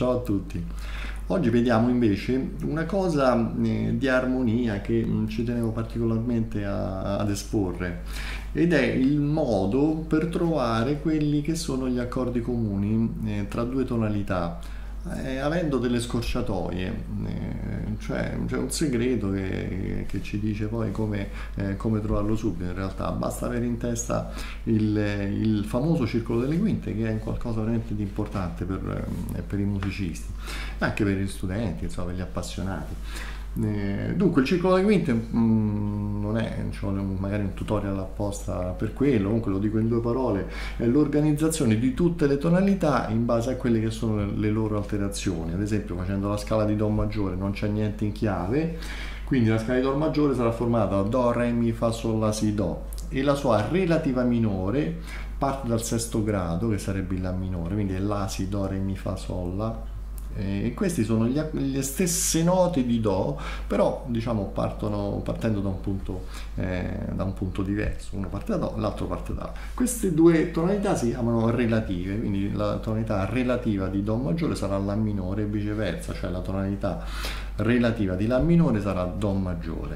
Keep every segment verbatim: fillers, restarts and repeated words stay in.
Ciao a tutti. Oggi vediamo invece una cosa eh, di armonia che mm, ci tenevo particolarmente a- ad esporre ed è il modo per trovare quelli che sono gli accordi comuni eh, tra due tonalità, eh, avendo delle scorciatoie, eh, cioè c'è un segreto che, che ci dice poi come, eh, come trovarlo subito. In realtà basta avere in testa il, il famoso circolo delle quinte, che è qualcosa veramente di importante per, eh, per i musicisti, anche per gli studenti, insomma, per gli appassionati. Eh, dunque il circolo delle quinte mm, non è, ci vuole un- magari un tutorial apposta per quello, comunque lo dico in due parole: è l'organizzazione di tutte le tonalità in base a quelle che sono le, le loro alterazioni. Ad esempio, facendo la scala di Do maggiore non c'è niente in chiave, quindi la scala di Do maggiore sarà formata da Do, Re, Mi, Fa, Sol, La, Si, Do, e la sua relativa minore parte dal sesto grado, che sarebbe il La minore, quindi è La, Si, Do, Re, Mi, Fa, Sol, La. E questi sono gli- le stesse note di Do, però diciamo partono partendo da un punto, eh, da un punto diverso. Uno parte da Do, l'altro parte da La. Queste due tonalità si chiamano relative, quindi la tonalità relativa di Do maggiore sarà La minore e viceversa, cioè la tonalità relativa di La minore sarà Do maggiore.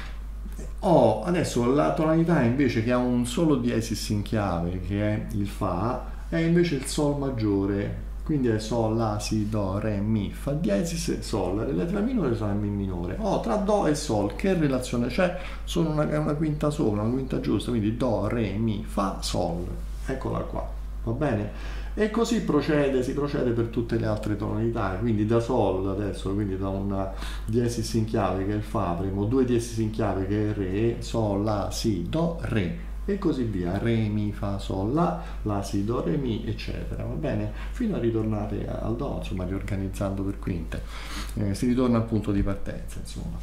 Ho adesso la tonalità invece che ha un solo diesis in chiave, che è il Fa, è invece il Sol maggiore, quindi è Sol, La, Si, Do, Re, Mi, Fa diesis, Sol. La relativa minore sarà Mi minore. Ho tra Do e Sol che relazione c'è? Sono una, è una quinta sola, una quinta giusta, quindi Do, Re, Mi, Fa, Sol. Eccola qua, va bene? E così procede, si procede per tutte le altre tonalità, quindi da Sol adesso, quindi da una diesis in chiave che è il Fa, avremo due diesis in chiave che è il Re, Sol, La, Si, Do, Re, e così via: Re, Mi, Fa, Sol, La, La, Si, Do, Re, Mi, eccetera, va bene? Fino a ritornare al Do, insomma, riorganizzando per quinte. Eh, si ritorna al punto di partenza, insomma.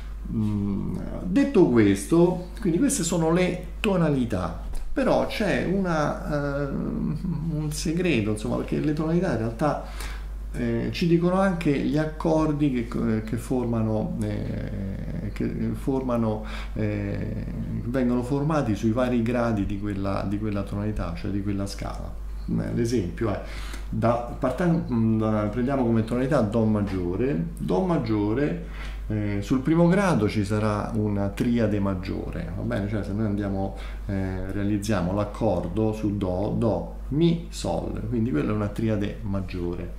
Mm, detto questo, quindi queste sono le tonalità. Però c'è una, eh, un segreto, insomma, perché le tonalità in realtà eh, ci dicono anche gli accordi che, che formano, eh, che formano eh, vengono formati sui vari gradi di quella, di quella tonalità, cioè di quella scala. Eh, L'esempio è, da, partendo, da- prendiamo come tonalità Do maggiore. Do maggiore, eh, sul primo grado ci sarà una triade maggiore, va bene? Cioè se noi andiamo, eh, realizziamo l'accordo su Do, Do, Mi, Sol, quindi quella è una triade maggiore.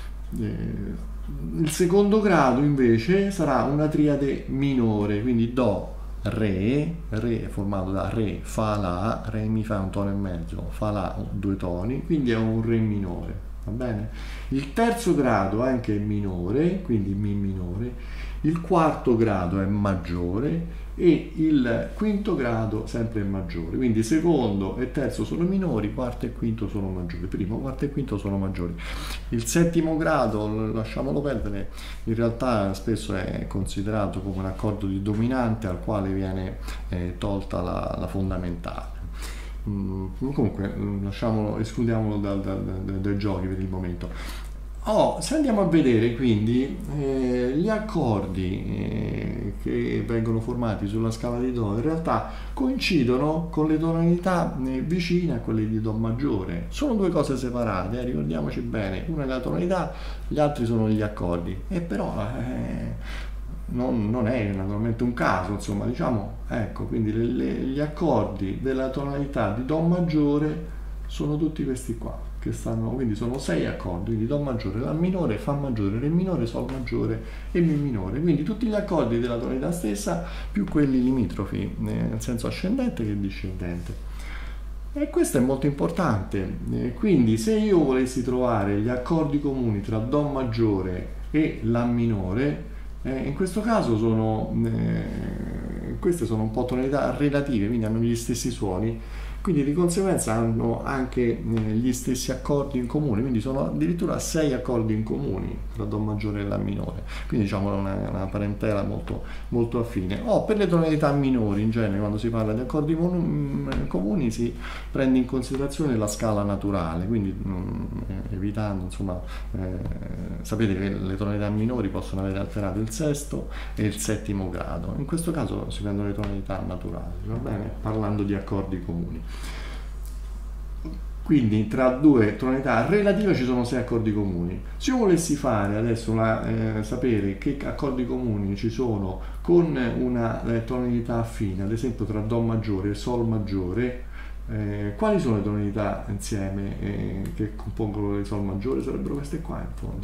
Eh, il secondo grado invece sarà una triade minore, quindi Do, Re, Re è formato da Re, Fa, La, Re, Mi, Fa è un tono e mezzo, Fa, La due toni, quindi è un Re minore, va bene? Il terzo grado anche è minore, quindi Mi minore. Il quarto grado è maggiore e il quinto grado sempre è maggiore, quindi secondo e terzo sono minori, quarto e quinto sono maggiori, primo, quarto e quinto sono maggiori. Il settimo grado, lasciamolo perdere, in realtà spesso è considerato come un accordo di dominante al quale viene eh, tolta la, la fondamentale. Mm, comunque mm, lasciamolo, escludiamolo dal- dal- dal- dai giochi per il momento. Oh, se andiamo a vedere quindi eh, gli accordi eh, che vengono formati sulla scala di Do, in realtà coincidono con le tonalità eh, vicine a quelle di Do maggiore. Sono due cose separate, eh, ricordiamoci bene: una è la tonalità, gli altri sono gli accordi. E però eh, non, non è naturalmente un caso, insomma, diciamo, ecco, quindi le- le- gli accordi della tonalità di Do maggiore sono tutti questi qua, che stanno, quindi sono sei accordi, quindi Do maggiore, La minore, Fa maggiore, Re minore, Sol maggiore e Mi minore, quindi tutti gli accordi della tonalità stessa più quelli limitrofi, eh, nel senso ascendente che discendente. E questo è molto importante. Eh, quindi se io volessi trovare gli accordi comuni tra Do maggiore e La minore, eh, in questo caso sono, eh, queste sono un po' tonalità relative, quindi hanno gli stessi suoni, quindi di conseguenza hanno anche eh, gli stessi accordi in comune, quindi sono addirittura sei accordi in comuni tra Do maggiore e La minore, quindi diciamo una, una parentela molto, molto affine. O per le tonalità minori, in genere, quando si parla di accordi mon- comuni, si prende in considerazione la scala naturale, quindi mm, eh, evitando, insomma, eh, sapete che le tonalità minori possono avere alterato il sesto e il settimo grado. In questo caso si prendono le tonalità naturali, va bene? Parlando di accordi comuni. quindi tra due tonalità relative ci sono sei accordi comuni. Se io volessi fare adesso una, eh, sapere che accordi comuni ci sono con una eh, tonalità affine, ad esempio tra Do maggiore e Sol maggiore, eh, quali sono le tonalità insieme eh, che compongono il Sol maggiore? Sarebbero queste qua in fondo.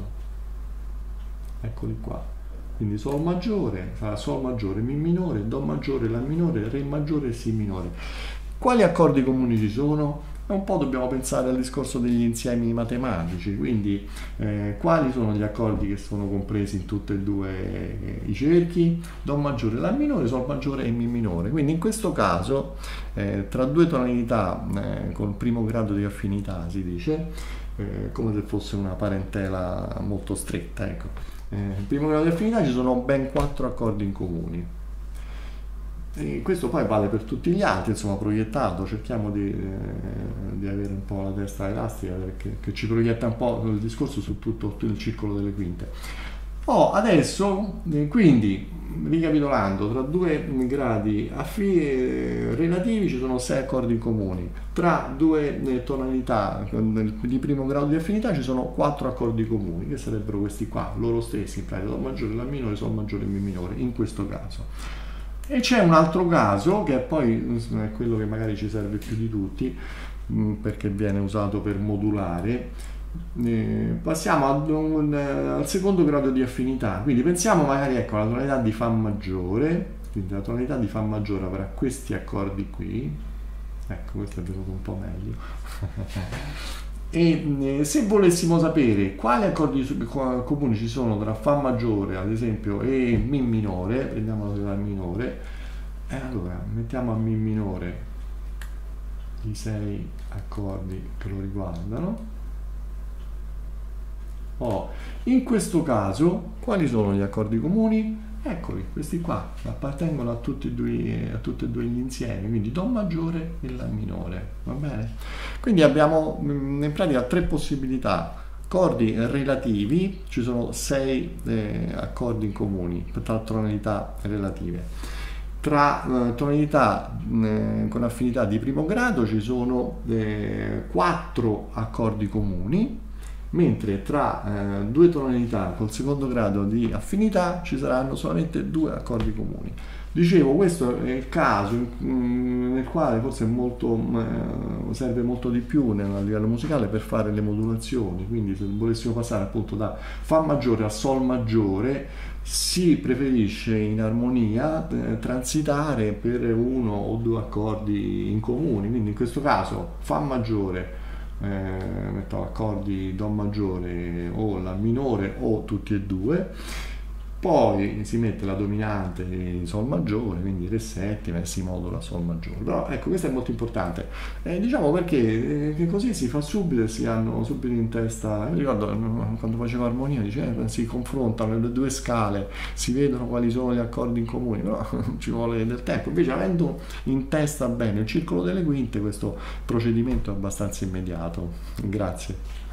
Eccoli qua. Quindi Sol maggiore, sarà Sol maggiore, Mi minore, Do maggiore, La minore, Re maggiore e Si minore. Quali accordi comuni ci sono? Un po' dobbiamo pensare al discorso degli insiemi matematici, quindi eh, quali sono gli accordi che sono compresi in tutti e due eh, i cerchi? Do maggiore, La minore, Sol maggiore e Mi minore. Quindi in questo caso eh, tra due tonalità eh, con primo grado di affinità si dice, eh, come se fosse una parentela molto stretta, ecco. Eh, in primo grado di affinità ci sono ben quattro accordi in comuni. E questo poi vale per tutti gli altri, insomma, proiettato, cerchiamo di, eh, di avere un po' la testa elastica perché, che ci proietta un po' il discorso su tutto, tutto il circolo delle quinte. Oh, adesso, eh, quindi, ricapitolando, tra due gradi affi- eh, relativi ci sono sei accordi comuni, tra due eh, tonalità di primo grado di affinità ci sono quattro accordi comuni, che sarebbero questi qua, loro stessi, in pratica Do maggiore, La minore, Sol maggiore e Mi minore, in questo caso. E c'è un altro caso che poi è quello che magari ci serve più di tutti perché viene usato per modulare. Eh, passiamo ad un, al secondo grado di affinità, quindi pensiamo magari ecco alla tonalità di Fa maggiore, quindi la tonalità di Fa maggiore avrà questi accordi qui, ecco questo è venuto un po' meglio. E eh, se volessimo sapere quali accordi comuni ci sono tra Fa maggiore ad esempio e Mi minore, prendiamo la tonalità minore, e allora mettiamo a Mi minore i sei accordi che lo riguardano. Oh, in questo caso quali sono gli accordi comuni? Eccoli, questi qua appartengono a tutti e due, a tutti e due gli insiemi, quindi Do maggiore e La minore, va bene? Quindi abbiamo in pratica tre possibilità, accordi relativi, ci sono sei eh, accordi in comuni tra tonalità relative. Tra eh, tonalità eh, con affinità di primo grado ci sono eh, quattro accordi comuni, mentre tra eh, due tonalità col secondo grado di affinità ci saranno solamente due accordi comuni. Dicevo, questo è il caso in, nel quale forse è molto, eh, serve molto di più a livello musicale per fare le modulazioni, quindi se volessimo passare appunto da Fa maggiore a Sol maggiore si preferisce in armonia eh, transitare per uno o due accordi in comuni, quindi in questo caso Fa maggiore, Eh, metto accordi Do maggiore o La minore o tutti e due, poi si mette la dominante in Sol maggiore, quindi Re settima e si modula Sol maggiore. Però ecco, questo è molto importante, eh, diciamo perché eh, che così si fa subito e si hanno subito in testa. Mi ricordo quando facevo armonia, dice, eh, si confrontano le due scale, si vedono quali sono gli accordi in comune, però ci vuole del tempo. Invece avendo in testa bene il circolo delle quinte, questo procedimento è abbastanza immediato. Grazie.